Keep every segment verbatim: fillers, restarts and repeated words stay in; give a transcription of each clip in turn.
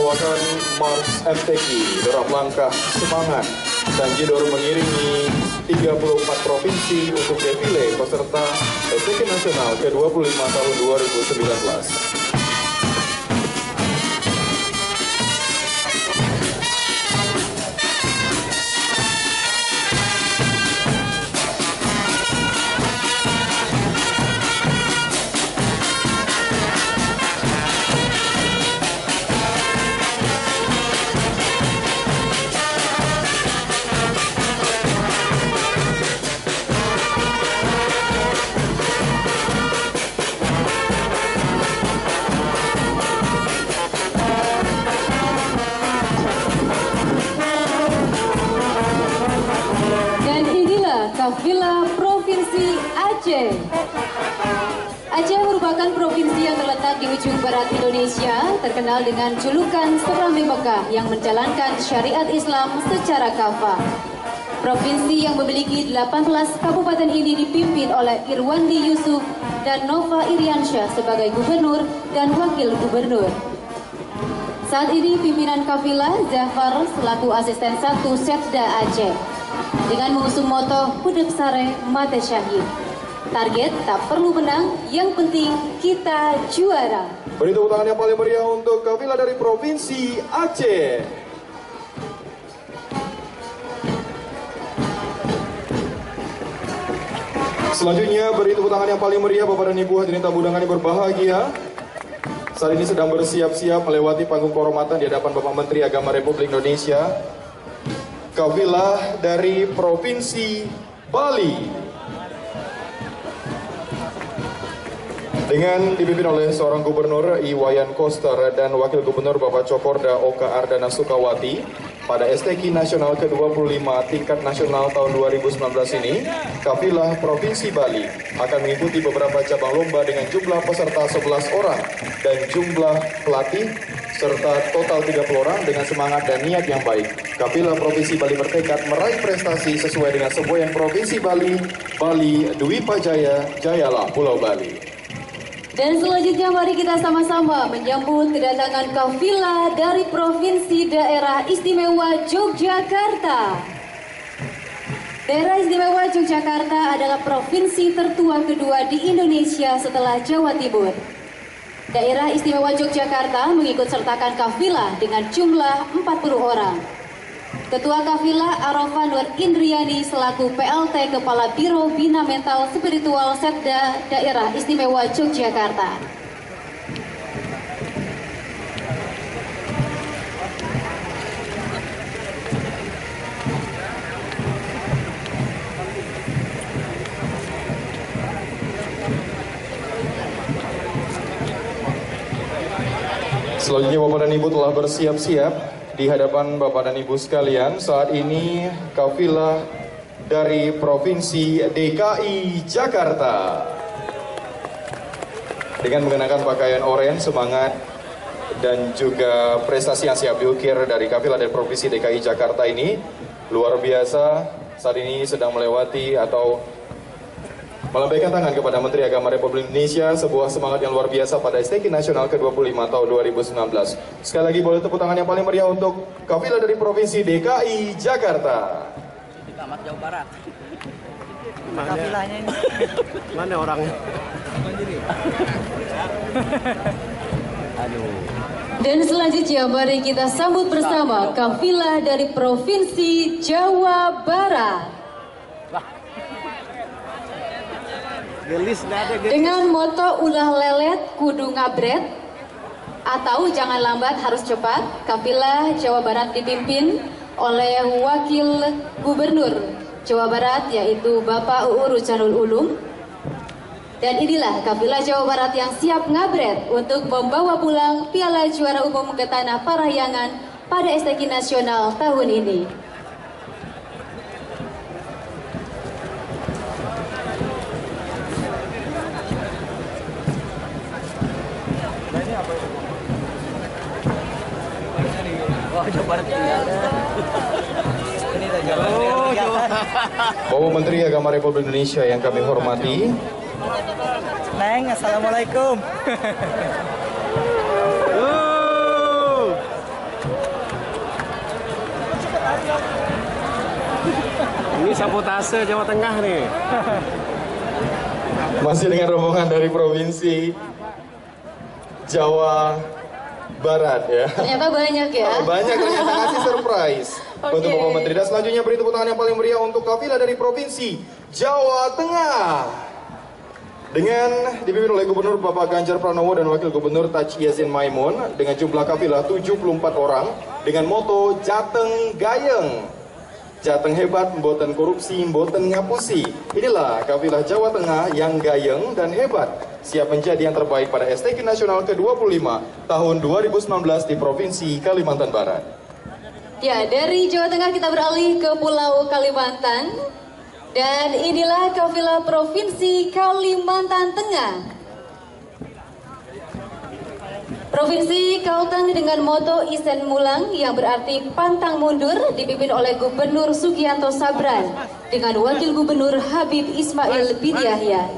membawakan Mars M T Q, derap langkah semangat. Tanjidor mengiringi tiga puluh empat provinsi untuk defile peserta S T Q Nasional ke dua puluh lima tahun dua ribu sembilan belas. Kafilah Provinsi Aceh. Aceh merupakan provinsi yang terletak di ujung barat Indonesia, terkenal dengan julukan Serambi Mekah yang menjalankan syariat Islam secara kafah. Provinsi yang memiliki delapan belas kabupaten ini dipimpin oleh Irwandi Yusuf dan Nova Iriansyah sebagai gubernur dan wakil gubernur. Saat ini pimpinan kafilah Zafar selaku asisten satu Setda Aceh. Dengan mengusung moto Hudep Sare Mate Syahid. Target tak perlu menang, yang penting kita juara. Beri tepuk tangan yang paling meriah untuk kafilah dari Provinsi Aceh. Selanjutnya beri tepuk tangan yang paling meriah Bapak dan Ibu hadirin tamu undangan yang berbahagia. Saat ini sedang bersiap-siap melewati panggung kehormatan di hadapan Bapak Menteri Agama Republik Indonesia. Kafilah dari Provinsi Bali dengan dipimpin oleh seorang gubernur Iwayan Koster dan wakil gubernur Bapak Cokorda Oka Ardana Sukawati. Pada S T Q Nasional ke dua puluh lima tingkat nasional tahun dua ribu sembilan belas ini, kafilah Provinsi Bali akan mengikuti beberapa cabang lomba dengan jumlah peserta sebelas orang dan jumlah pelatih serta total tiga puluh orang dengan semangat dan niat yang baik. Kafilah Provinsi Bali bertekad meraih prestasi sesuai dengan semboyan Provinsi Bali, Bali Dwipa Jaya, Jayalah Pulau Bali. Dan selanjutnya mari kita sama-sama menyambut kedatangan kafilah dari Provinsi Daerah Istimewa Yogyakarta. Daerah Istimewa Yogyakarta adalah provinsi tertua kedua di Indonesia setelah Jawa Timur. Daerah Istimewa Yogyakarta mengikut sertakan kafilah dengan jumlah empat puluh orang. Ketua kafilah Arafah Nur Indriani selaku P L T Kepala Biro Bina Mental Spiritual Setda Daerah Istimewa Yogyakarta. Selanjutnya Bapak dan Ibu telah bersiap-siap di hadapan Bapak dan Ibu sekalian. Saat ini kafilah dari Provinsi D K I Jakarta dengan mengenakan pakaian oranye, semangat dan juga prestasi yang siap diukir dari kafilah dari Provinsi D K I Jakarta ini luar biasa. Saat ini sedang melewati atau melambaikan tangan kepada Menteri Agama Republik Indonesia, sebuah semangat yang luar biasa pada S T Q Nasional ke dua puluh lima tahun dua ribu sembilan belas. Sekali lagi boleh tepuk tangan yang paling meriah untuk kafilah dari Provinsi D K I Jakarta. Tamat Jawa Barat. Mana? Kafilahnya ini. Mana orangnya? Aduh. Dan selanjutnya mari kita sambut bersama kafilah dari Provinsi Jawa Barat. Dengan moto ulah lelet kudu ngabret atau jangan lambat harus cepat, kafilah Jawa Barat dipimpin oleh Wakil Gubernur Jawa Barat yaitu Bapak Uu Ruzanul Ulum. Dan inilah kafilah Jawa Barat yang siap ngabret untuk membawa pulang Piala Juara Umum ke Tanah Parahyangan pada S T Q Nasional tahun ini. Bapak Menteri Agama Republik Indonesia yang kami hormati. Neng, assalamualaikum. sabotase Jawa Tengah nih. Masih dengan rombongan dari provinsi Jawa Barat ya. Ternyata banyak ya. Oh, banyak ternyata ngasih surprise Oke. untuk Bapak Menteri. Dan selanjutnya beri tepuk tangan yang paling meriah untuk kafilah dari provinsi Jawa Tengah. Dengan dipimpin oleh Gubernur Bapak Ganjar Pranowo dan Wakil Gubernur Taj Yassin Maimun dengan jumlah kafilah tujuh puluh empat orang dengan moto Jateng Gayeng. Jateng hebat, mboten korupsi, mboten ngapusi. Inilah kafilah Jawa Tengah yang gayeng dan hebat, siap menjadi yang terbaik pada S T K Nasional ke dua puluh lima tahun dua ribu sembilan belas di Provinsi Kalimantan Barat. Ya, dari Jawa Tengah kita beralih ke Pulau Kalimantan. Dan inilah kafilah Provinsi Kalimantan Tengah. Provinsi Kalteng dengan moto Isen Mulang yang berarti pantang mundur dipimpin oleh Gubernur Sugianto Sabran dengan Wakil Gubernur Habib Ismail bin Yahya.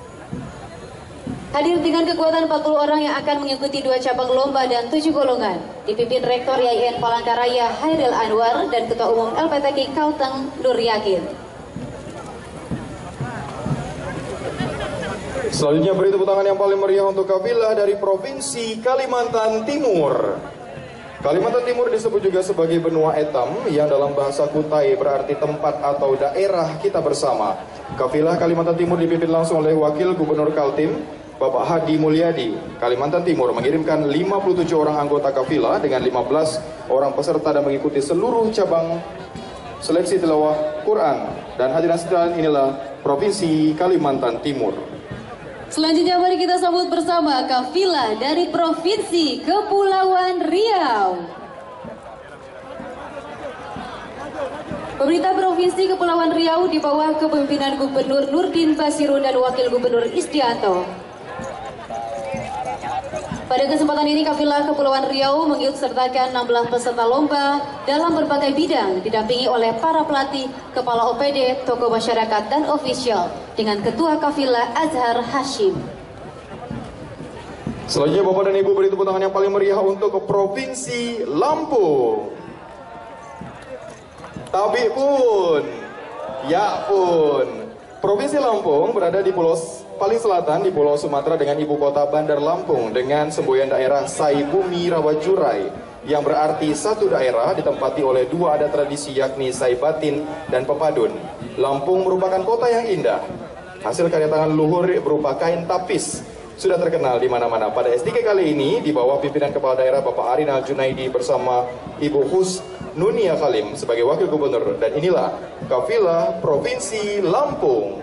Hadir dengan kekuatan empat puluh orang yang akan mengikuti dua cabang lomba dan tujuh golongan, dipimpin Rektor Y I N Palangkaraya Hairil Anwar dan Ketua Umum L P T K Kalteng Nur Yakin. Selanjutnya beri tepuk tangan yang paling meriah untuk kafilah dari Provinsi Kalimantan Timur. Kalimantan Timur disebut juga sebagai benua etam yang dalam bahasa Kutai berarti tempat atau daerah kita bersama. Kafilah Kalimantan Timur dipimpin langsung oleh Wakil Gubernur Kaltim, Bapak Hadi Mulyadi. Kalimantan Timur mengirimkan lima puluh tujuh orang anggota kafilah dengan lima belas orang peserta dan mengikuti seluruh cabang seleksi tilawah Quran. Dan hadirin sekalian, inilah Provinsi Kalimantan Timur. Selanjutnya mari kita sambut bersama kafilah dari Provinsi Kepulauan Riau. Pemerintah Provinsi Kepulauan Riau di bawah kepemimpinan Gubernur Nurdin Basiru dan Wakil Gubernur Isdianto. Pada kesempatan ini kafilah Kepulauan Riau mengikutsertakan enam belas peserta lomba dalam berbagai bidang didampingi oleh para pelatih, kepala O P D, tokoh masyarakat dan ofisial dengan Ketua Kafilah Azhar Hashim. Selanjutnya Bapak dan Ibu beri tepuk tangan yang paling meriah untuk Provinsi Lampung. Tapi pun, ya pun, Provinsi Lampung berada di pulau paling selatan di Pulau Sumatera dengan ibu kota Bandar Lampung dengan semboyan daerah Sai Bumi Rawajurai yang berarti satu daerah ditempati oleh dua adat tradisi yakni Sai Batin dan Pepadun. Lampung merupakan kota yang indah. Hasil karya tangan luhur berupa kain tapis sudah terkenal di mana-mana. Pada S T K kali ini di bawah pimpinan Kepala Daerah Bapak Arinal Junaidi bersama Ibu Hus Nunia Kalim sebagai Wakil Gubernur. Dan inilah kafilah Provinsi Lampung.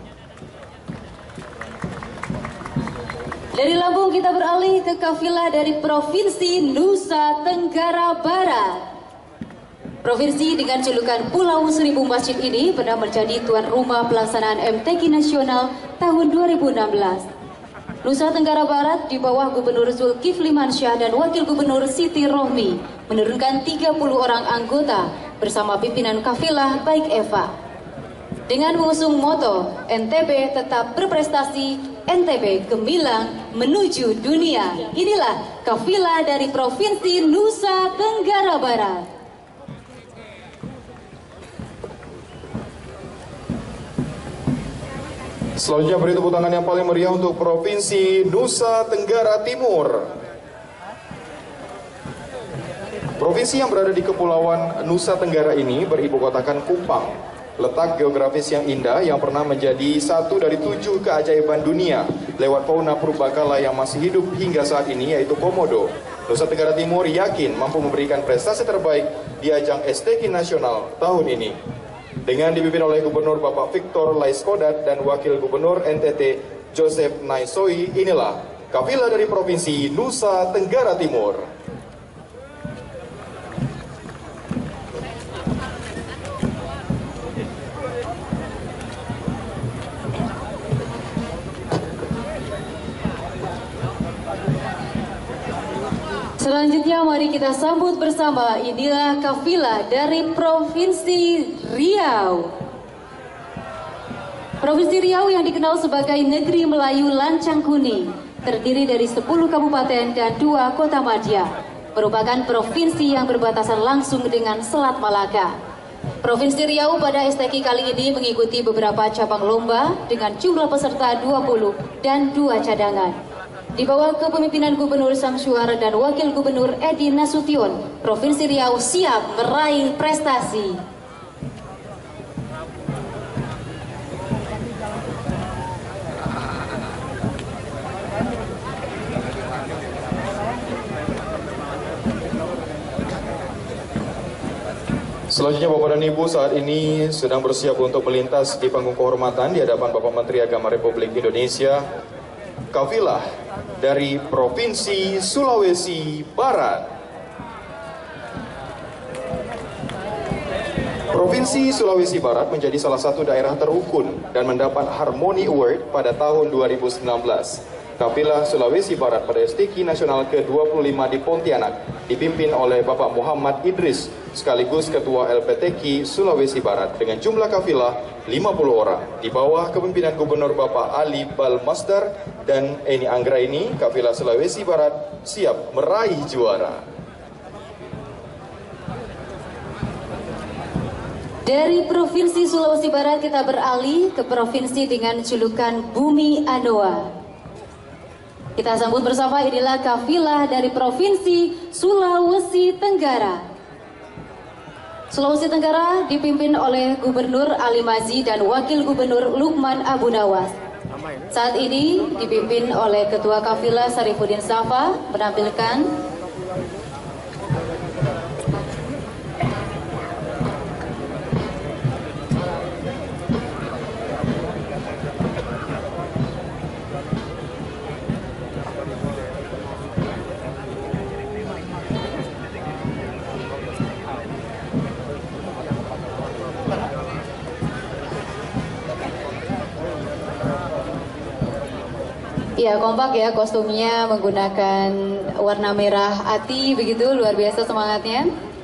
Dari Lampung kita beralih ke kafilah dari Provinsi Nusa Tenggara Barat. Provinsi dengan julukan Pulau Seribu Masjid ini pernah menjadi tuan rumah pelaksanaan M T Q Nasional tahun dua ribu enam belas. Nusa Tenggara Barat di bawah Gubernur Zulkifli Mansyah dan Wakil Gubernur Siti Rohmi menurunkan tiga puluh orang anggota bersama pimpinan kafilah Baik Eva. Dengan mengusung moto N T B tetap berprestasi, N T B gemilang menuju dunia. Inilah kafilah dari Provinsi Nusa Tenggara Barat. Selanjutnya beri tepuk tangan yang paling meriah untuk Provinsi Nusa Tenggara Timur. Provinsi yang berada di Kepulauan Nusa Tenggara ini beribu kotakan Kupang. Letak geografis yang indah yang pernah menjadi satu dari tujuh keajaiban dunia lewat fauna purbakala yang masih hidup hingga saat ini yaitu Komodo. Nusa Tenggara Timur yakin mampu memberikan prestasi terbaik di ajang S T Q Nasional tahun ini. Dengan dipimpin oleh Gubernur Bapak Victor Laiskodat dan Wakil Gubernur N T T Joseph Naisoi, inilah kafilah dari Provinsi Nusa Tenggara Timur. Selanjutnya mari kita sambut bersama, inilah kafilah dari Provinsi Riau. Provinsi Riau yang dikenal sebagai Negeri Melayu Lancang Kuning, terdiri dari sepuluh kabupaten dan dua kota madya, merupakan provinsi yang berbatasan langsung dengan Selat Malaka. Provinsi Riau pada S T Q kali ini mengikuti beberapa cabang lomba dengan jumlah peserta dua puluh dan dua cadangan. Di bawah kepemimpinan Gubernur Samsuar dan Wakil Gubernur Edi Nasution, Provinsi Riau siap meraih prestasi. Selanjutnya Bapak dan Ibu saat ini sedang bersiap untuk melintas di panggung kehormatan di hadapan Bapak Menteri Agama Republik Indonesia, kafilah dari Provinsi Sulawesi Barat. Provinsi Sulawesi Barat menjadi salah satu daerah terukun dan mendapat Harmony Award pada tahun dua ribu sembilan belas. Kafilah Sulawesi Barat pada S T Q Nasional ke dua puluh lima di Pontianak dipimpin oleh Bapak Muhammad Idris sekaligus Ketua L P T Q Sulawesi Barat dengan jumlah kafilah lima puluh orang di bawah kepemimpinan Gubernur Bapak Ali Balmasdar dan Eni Anggraini. Kafilah Sulawesi Barat siap meraih juara. Dari Provinsi Sulawesi Barat kita beralih ke provinsi dengan julukan Bumi Anoa. Kita sambut bersama, inilah kafilah dari Provinsi Sulawesi Tenggara. Sulawesi Tenggara dipimpin oleh Gubernur Ali Mazi dan Wakil Gubernur Lukman Abu Nawas. Saat ini dipimpin oleh Ketua Kafilah Sarifuddin Safa menampilkan ya, kompak ya, kostumnya menggunakan warna merah ati, begitu luar biasa semangatnya.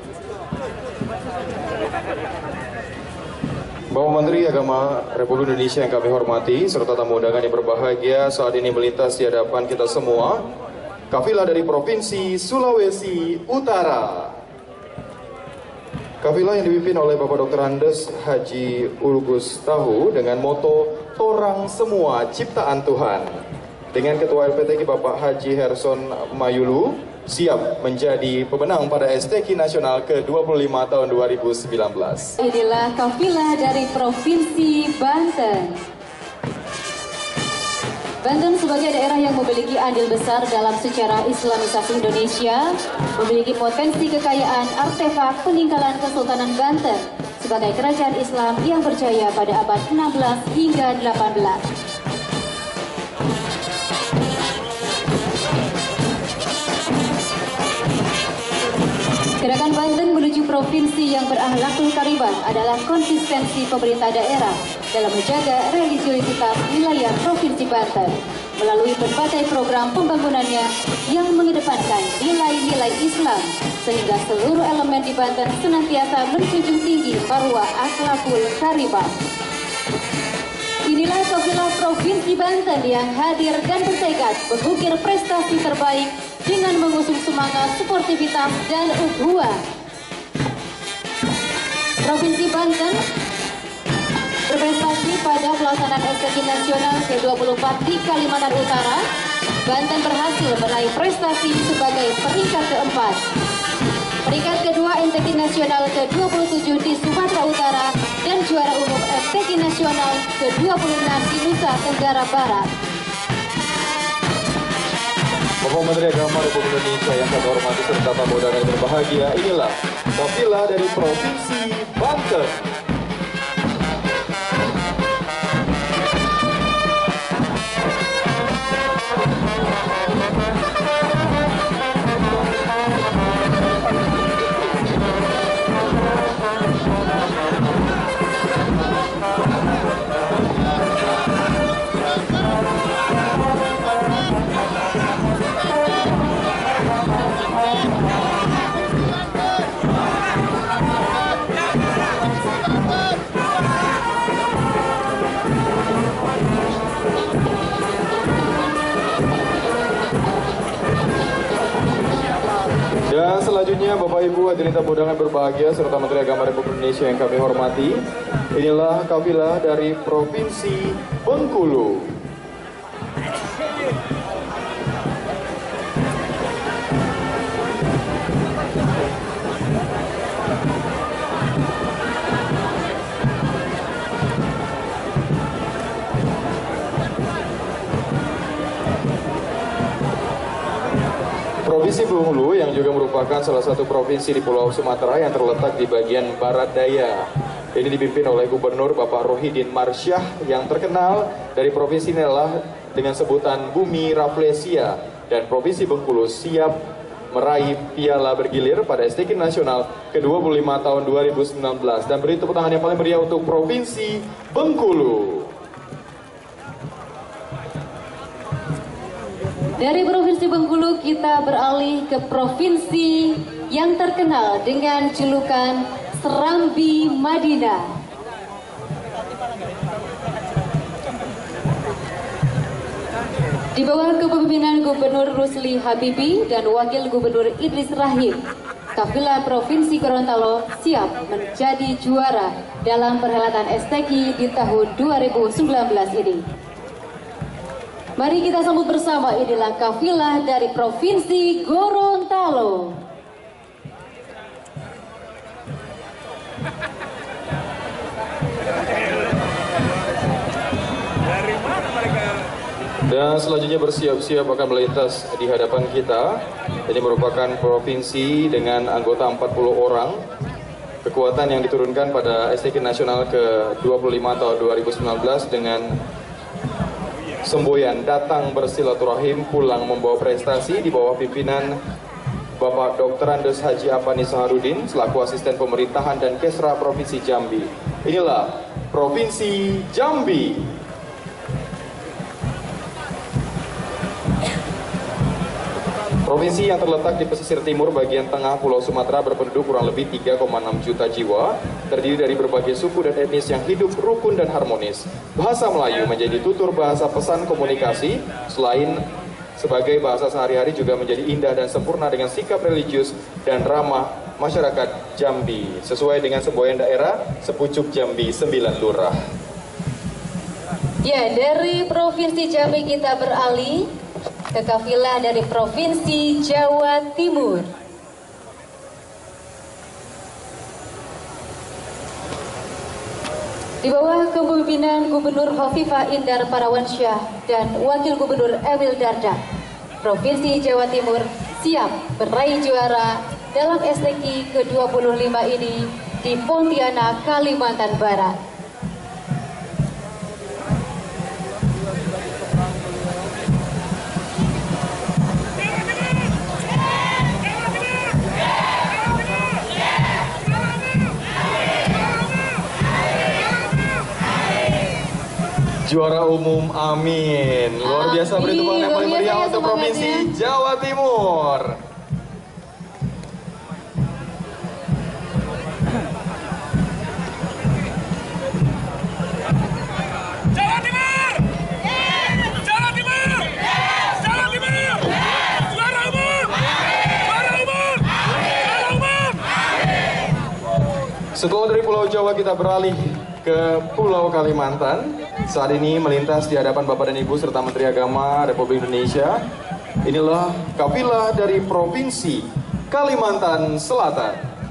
Bapak Menteri Agama Republik Indonesia yang kami hormati, serta tamu undangan yang berbahagia, saat ini melintas di hadapan kita semua, kafilah dari Provinsi Sulawesi Utara. Kafilah yang dipimpin oleh Bapak Doktor Andes Haji Ulgus Tahu dengan moto Torang Semua Ciptaan Tuhan. Dengan Ketua L P T Q Bapak Haji Herson Mayulu siap menjadi pemenang pada S T Q Nasional ke dua puluh lima tahun dua ribu sembilan belas. Inilah kafilah dari Provinsi Banten. Banten sebagai daerah yang memiliki andil besar dalam sejarah Islamisasi Indonesia, memiliki potensi kekayaan artefak peninggalan Kesultanan Banten sebagai kerajaan Islam yang berjaya pada abad enam belas hingga delapan belas. Gerakan Banten menuju provinsi yang berakhlakul karimah adalah konsistensi pemerintah daerah dalam menjaga religiusitas wilayah Provinsi Banten melalui berbagai program pembangunannya yang mengedepankan nilai-nilai Islam sehingga seluruh elemen di Banten senantiasa menjunjung tinggi marwah akhlakul karimah. Inilah kafilah Provinsi Banten yang hadir dan bertekad mengukir prestasi terbaik dengan mengusung semangat sportivitas dan ukhuwah. Provinsi Banten berprestasi pada pelaksanaan S T Q Nasional ke dua puluh empat di Kalimantan Utara. Banten berhasil meraih prestasi sebagai peringkat keempat. Peringkat kedua S T Q Nasional ke dua puluh tujuh di Sumatera Utara dan juara umum S T Q Nasional ke dua puluh enam di Nusa Tenggara Barat. Bapak Menteri Agama Republik Indonesia yang kami hormati serta tamu undangan yang berbahagia, inilah kafilah dari Provinsi Banten. Banten. selanjutnya Bapak Ibu hadirin tamu undangan berbahagia serta Menteri Agama Republik Indonesia yang kami hormati. Inilah kafilah dari Provinsi Bengkulu. Provinsi Bengkulu yang juga merupakan salah satu provinsi di Pulau Sumatera yang terletak di bagian barat daya. Ini dipimpin oleh Gubernur Bapak Rohidin Marsyah yang terkenal dari provinsi ini adalah dengan sebutan Bumi Rafflesia, dan Provinsi Bengkulu siap meraih piala bergilir pada S T K Nasional ke dua puluh lima tahun dua ribu sembilan belas. Dan beri tepuk tangan yang paling meriah untuk Provinsi Bengkulu. Dari Provinsi Bengkulu kita beralih ke provinsi yang terkenal dengan julukan Serambi Madinah. Di bawah kepemimpinan Gubernur Rusli Habibi dan Wakil Gubernur Idris Rahim, kafilah Provinsi Gorontalo siap menjadi juara dalam perhelatan S T K di tahun dua ribu sembilan belas ini. Mari kita sambut bersama, inilah kafilah dari Provinsi Gorontalo. Dan selanjutnya bersiap-siap akan melintas di hadapan kita. Ini merupakan provinsi dengan anggota empat puluh orang. Kekuatan yang diturunkan pada S T K Nasional ke dua puluh lima tahun dua ribu sembilan belas dengan semboyan datang bersilaturahim pulang membawa prestasi di bawah pimpinan Bapak Doktor Andes Haji Apani Saharudin selaku asisten pemerintahan dan Kesra Provinsi Jambi. Inilah Provinsi Jambi. Provinsi yang terletak di pesisir timur bagian tengah Pulau Sumatera berpenduduk kurang lebih tiga koma enam juta jiwa, terdiri dari berbagai suku dan etnis yang hidup rukun dan harmonis. Bahasa Melayu menjadi tutur bahasa pesan komunikasi, selain sebagai bahasa sehari-hari juga menjadi indah dan sempurna dengan sikap religius dan ramah masyarakat Jambi, sesuai dengan semboyan daerah Sepucuk Jambi sembilan Lurah. Ya, dari Provinsi Jambi kita beralih ke kafilah dari Provinsi Jawa Timur. Di bawah kepemimpinan Gubernur Hovifah Indar Parawansyah dan Wakil Gubernur Emil Dardak, Provinsi Jawa Timur siap meraih juara dalam S T K ke dua puluh lima ini di Pontianak, Kalimantan Barat. Juara umum, amin. Luar biasa, beri tepuk tangan yang paling meriah untuk Provinsi Jawa Timur. Jawa Timur! Jawa Timur! Jawa Timur! Juara umum! Juara umum! Juara umum! Setelah dari Pulau Jawa kita beralih ke Pulau Kalimantan. Saat ini melintas di hadapan Bapak dan Ibu serta Menteri Agama Republik Indonesia. Inilah kafilah dari Provinsi Kalimantan Selatan.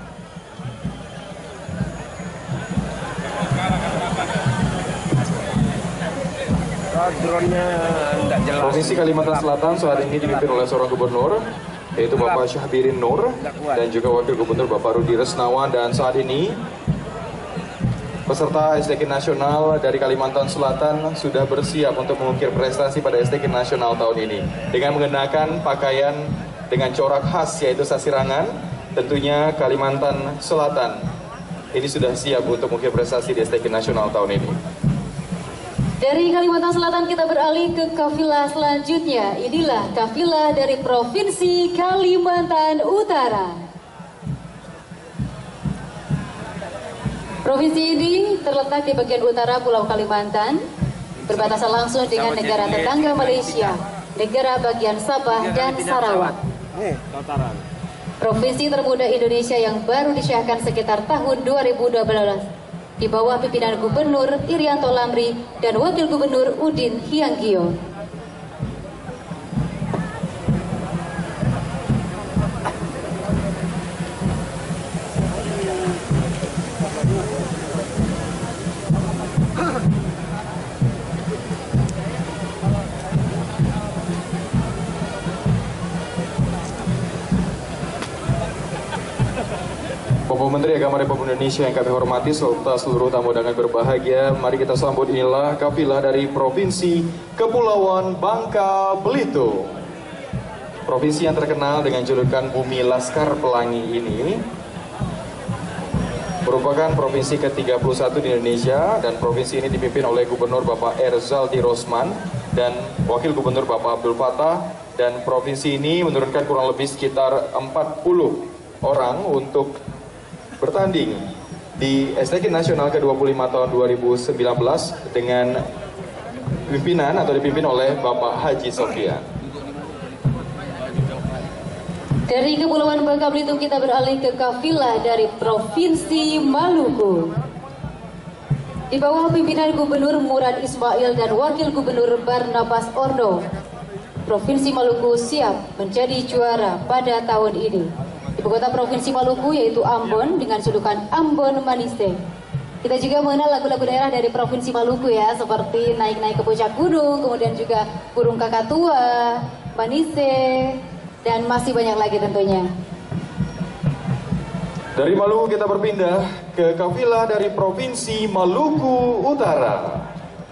Provinsi Kalimantan Selatan saat ini dipimpin oleh seorang gubernur, yaitu Bapak Syahbirin Nur, dan juga Wakil Gubernur Bapak Rudi Resnawa. Dan saat ini peserta S T K Nasional dari Kalimantan Selatan sudah bersiap untuk mengukir prestasi pada S T K Nasional tahun ini dengan mengenakan pakaian dengan corak khas yaitu sasirangan. Tentunya Kalimantan Selatan ini sudah siap untuk mengukir prestasi di S T K Nasional tahun ini. Dari Kalimantan Selatan kita beralih ke kafilah selanjutnya. Inilah kafilah dari Provinsi Kalimantan Utara. Provinsi ini terletak di bagian utara Pulau Kalimantan, berbatasan langsung dengan negara tetangga Malaysia, negara bagian Sabah dan Sarawak. Provinsi termuda Indonesia yang baru disahkan sekitar tahun dua ribu dua belas di bawah pimpinan Gubernur Irianto Lamri dan Wakil Gubernur Udin Hyangkyo. Bapak Menteri Agama Republik Indonesia yang kami hormati serta seluruh tamu undangan berbahagia, mari kita sambut inilah kafilah dari Provinsi Kepulauan Bangka Belitung. Provinsi yang terkenal dengan julukan Bumi Laskar Pelangi ini merupakan provinsi ke tiga puluh satu di Indonesia, dan provinsi ini dipimpin oleh Gubernur Bapak Erzaldi Rosman dan Wakil Gubernur Bapak Abdul Fattah, dan provinsi ini menurunkan kurang lebih sekitar empat puluh orang untuk bertanding di S T K Nasional ke dua puluh lima tahun dua ribu sembilan belas dengan pimpinan atau dipimpin oleh Bapak Haji Sofian. Dari Kepulauan Bangka Belitung kita beralih ke kafilah dari Provinsi Maluku. Di bawah pimpinan Gubernur Murad Ismail dan Wakil Gubernur Barnabas Ordo, Provinsi Maluku siap menjadi juara pada tahun ini. Ibu kota Provinsi Maluku yaitu Ambon dengan julukan Ambon Manise. Kita juga mengenal lagu-lagu daerah dari Provinsi Maluku ya, seperti Naik-Naik ke Puncak Gunung, kemudian juga Burung Kakatua, Manise, dan masih banyak lagi tentunya. Dari Maluku kita berpindah ke kafilah dari Provinsi Maluku Utara.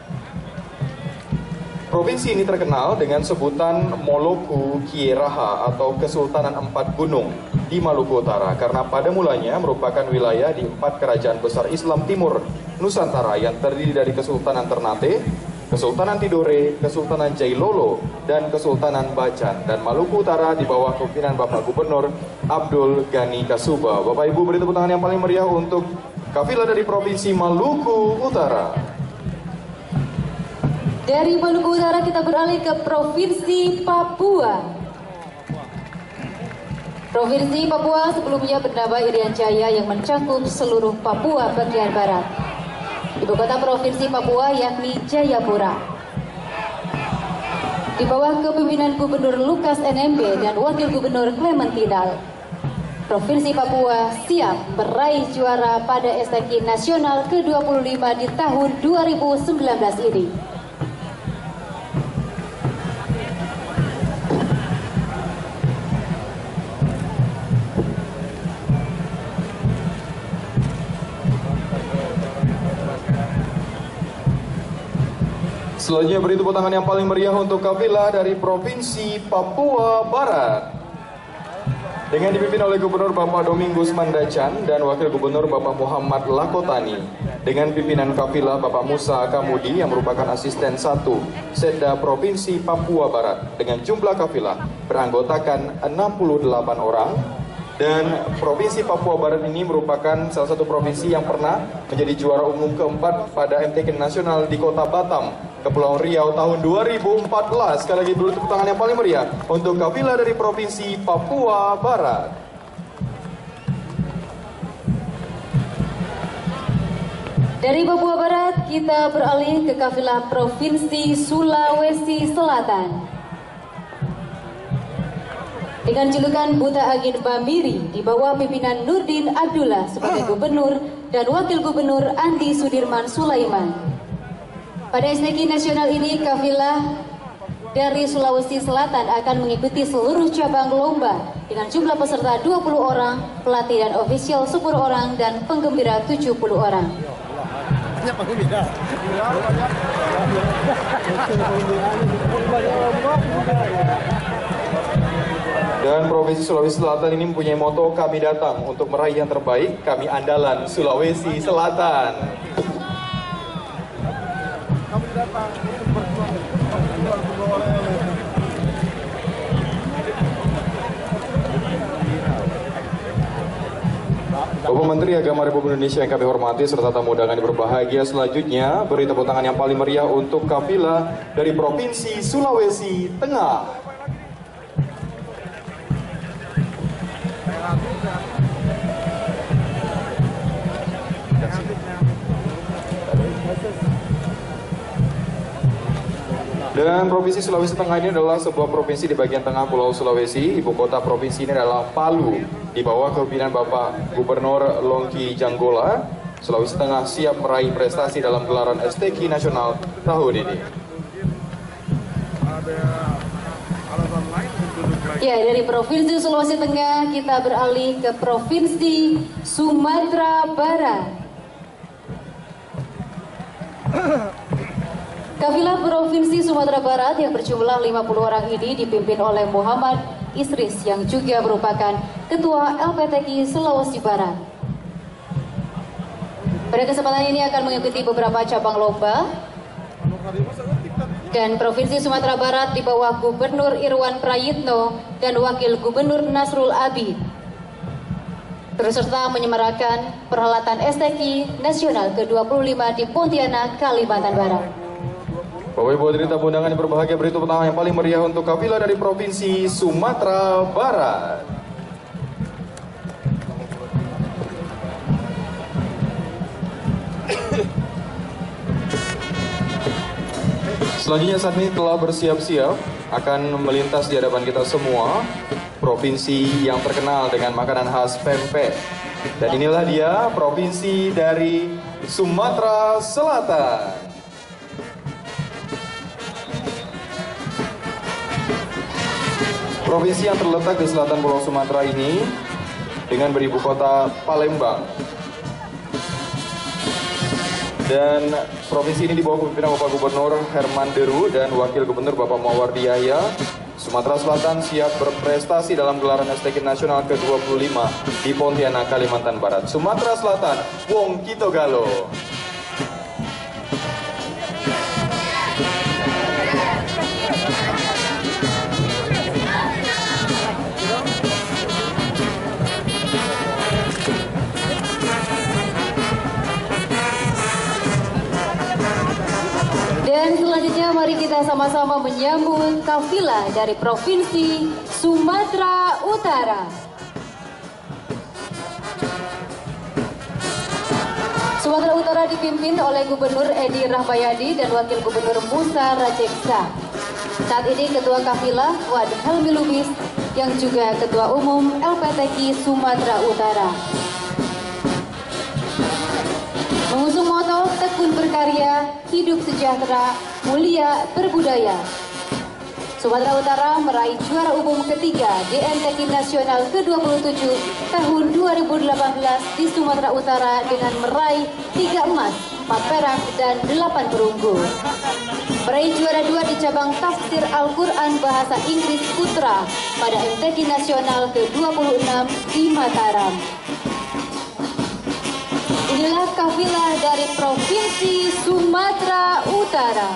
Provinsi ini terkenal dengan sebutan Moloku Kieraha atau Kesultanan Empat Gunung di Maluku Utara, karena pada mulanya merupakan wilayah di empat kerajaan besar Islam Timur Nusantara yang terdiri dari Kesultanan Ternate, Kesultanan Tidore, Kesultanan Jailolo, dan Kesultanan Bacan. Dan Maluku Utara di bawah kepemimpinan Bapak Gubernur Abdul Ghani Kasuba. Bapak Ibu, beri tepuk tangan yang paling meriah untuk kafilah dari Provinsi Maluku Utara. Dari Maluku Utara kita beralih ke Provinsi Papua. Provinsi Papua sebelumnya bernama Irian Jaya yang mencakup seluruh Papua bagian barat. Ibu kota Provinsi Papua yakni Jayapura. Di bawah kepemimpinan Gubernur Lukas N M B dan Wakil Gubernur Clementinal, Provinsi Papua siap meraih juara pada S T K Nasional ke dua puluh lima di tahun dua ribu sembilan belas ini. Selanjutnya beri tepuk tangan yang paling meriah untuk kafilah dari Provinsi Papua Barat. Dengan dipimpin oleh Gubernur Bapak Domingus Mandacan dan Wakil Gubernur Bapak Muhammad Lakotani. Dengan pimpinan kafilah Bapak Musa Kamudi yang merupakan asisten satu Setda Provinsi Papua Barat. Dengan jumlah kafilah beranggotakan enam puluh delapan orang. Dan Provinsi Papua Barat ini merupakan salah satu provinsi yang pernah menjadi juara umum keempat pada M T K Nasional di Kota Batam, Kepulauan Riau tahun dua ribu empat belas. Sekali lagi dulu tepuk tangan yang paling meriah untuk kafilah dari Provinsi Papua Barat. Dari Papua Barat kita beralih ke kafilah Provinsi Sulawesi Selatan. Dengan julukan Buta Angin Bamiri di bawah pimpinan Nurdin Abdullah sebagai Gubernur dan Wakil Gubernur Andi Sudirman Sulaiman. Pada S T K Nasional ini kafilah dari Sulawesi Selatan akan mengikuti seluruh cabang lomba dengan jumlah peserta dua puluh orang, pelatih dan ofisial sepuluh orang, dan penggembira tujuh puluh orang. Dan Provinsi Sulawesi Selatan ini mempunyai moto kami datang untuk meraih yang terbaik, kami andalan Sulawesi Selatan. Kami datang untuk berjuang Bapak Menteri Agama Republik Indonesia yang kami hormati serta tamu undangan yang berbahagia, selanjutnya beri tepuk tangan yang paling meriah untuk kafilah dari Provinsi Sulawesi Tengah. Dan Provinsi Sulawesi Tengah ini adalah sebuah provinsi di bagian tengah Pulau Sulawesi. Ibu kota provinsi ini adalah Palu. Di bawah kepemimpinan Bapak Gubernur Longki Janggola, Sulawesi Tengah siap meraih prestasi dalam gelaran S T Q nasional tahun ini. Ya, dari Provinsi Sulawesi Tengah kita beralih ke Provinsi Sumatera Barat. Kafilah Provinsi Sumatera Barat yang berjumlah lima puluh orang ini dipimpin oleh Muhammad Isris yang juga merupakan Ketua L P T Q Sulawesi Barat. Pada kesempatan ini akan mengikuti beberapa cabang lomba. Dan Provinsi Sumatera Barat di bawah Gubernur Irwan Prayitno dan Wakil Gubernur Nasrul Abi terus serta menyemarakan perhelatan S T Q Nasional ke dua puluh lima di Pontianak, Kalimantan Barat. Bapak Ibu hadirin tamu undangan yang berbahagia, beri tepuk tangan yang paling meriah untuk kafilah dari Provinsi Sumatera Barat. Selanjutnya saat ini telah bersiap-siap akan melintas di hadapan kita semua provinsi yang terkenal dengan makanan khas pempek. Dan inilah dia provinsi dari Sumatera Selatan. Provinsi yang terletak di selatan Pulau Sumatera ini dengan beribu kota Palembang. Dan provinsi ini di bawah kepemimpinan Bapak Gubernur Herman Deru dan Wakil Gubernur Bapak Mawardi Yahya. Sumatera Selatan siap berprestasi dalam gelaran S T Q Nasional ke dua puluh lima di Pontianak, Kalimantan Barat. Sumatera Selatan, Wong Kito Galo. Dan selanjutnya mari kita sama-sama menyambut kafilah dari Provinsi Sumatera Utara. Sumatera Utara dipimpin oleh Gubernur Edi Rahmayadi dan Wakil Gubernur Musa Rajeksa. Saat ini Ketua Kafilah Wad Helmi Lubis yang juga Ketua Umum L P T Q Sumatera Utara. Mengusung moto tekun berkarya, hidup sejahtera, mulia berbudaya. Sumatera Utara meraih juara umum ketiga D N T Q Nasional ke dua puluh tujuh tahun dua ribu delapan belas di Sumatera Utara dengan meraih tiga emas, empat perak, dan delapan perunggu. Meraih juara dua di cabang tafsir Al-Quran Bahasa Inggris Putra pada M T Q Nasional ke dua puluh enam di Mataram. Inilah kafilah dari Provinsi Sumatera Utara.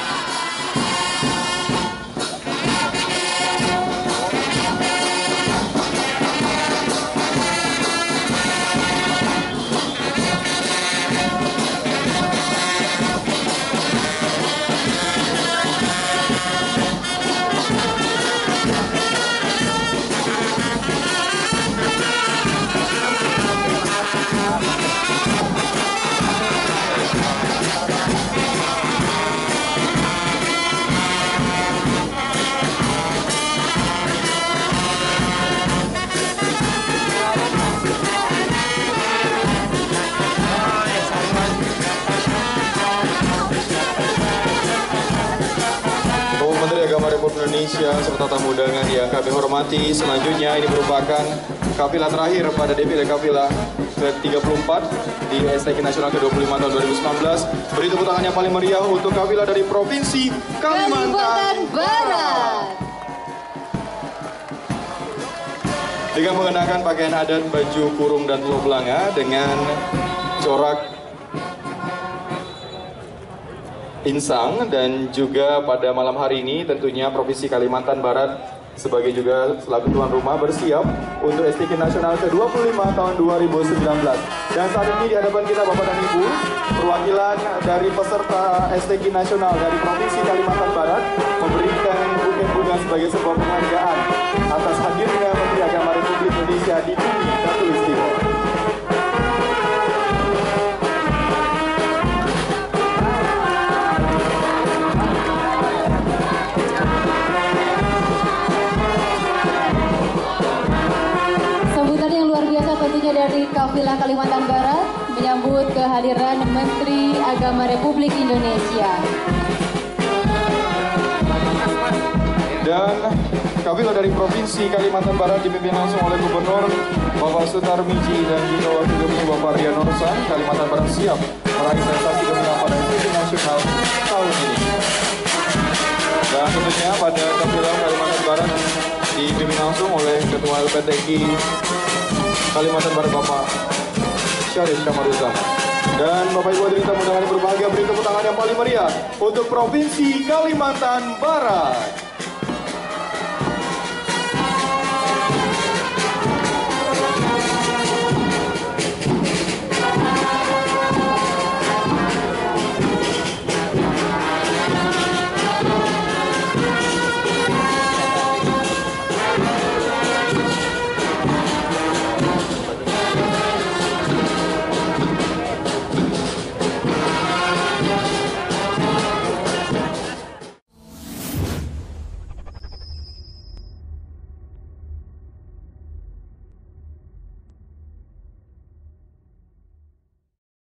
Indonesia serta tamu undangan yang kami hormati, selanjutnya ini merupakan kafilah terakhir pada defile kafilah ke tiga puluh empat di S T Q Nasional ke dua puluh lima tahun dua ribu sembilan belas. Beri tepuk tangan yang paling meriah untuk kafilah dari Provinsi Kalimantan Barat. Dengan mengenakan pakaian adat, baju kurung dan teluk belanga dengan corak insang, dan juga pada malam hari ini tentunya Provinsi Kalimantan Barat sebagai juga selaku tuan rumah bersiap untuk S T Q Nasional ke dua puluh lima tahun dua ribu sembilan belas. Dan saat ini di hadapan kita Bapak dan Ibu, perwakilan dari peserta S T Q Nasional dari Provinsi Kalimantan Barat memberikan buket bunga sebagai sebuah penghargaan atas hadirnya Menteri Agama Republik Indonesia di bumi Katulistiwa. dari Kafilah Kalimantan Barat menyambut kehadiran Menteri Agama Republik Indonesia. Dan kafilah dari Provinsi Kalimantan Barat dipimpin langsung oleh Gubernur Bapak Sutar Miji dan juga Wakil Gubernur Bapak Rian Nursan. Kalimantan Barat siap meraih prestasi gemilang pada S T K nasional tahun ini. Dan tentunya pada kafilah Kalimantan Barat dipimpin langsung oleh Ketua L P T K I Kalimantan Barat Bapak Syarif Kamaruzzaman. Dan Bapak Ibu hadirin tamu undangan yang berbahagia, beri tepuk tangan yang paling meriah untuk Provinsi Kalimantan Barat.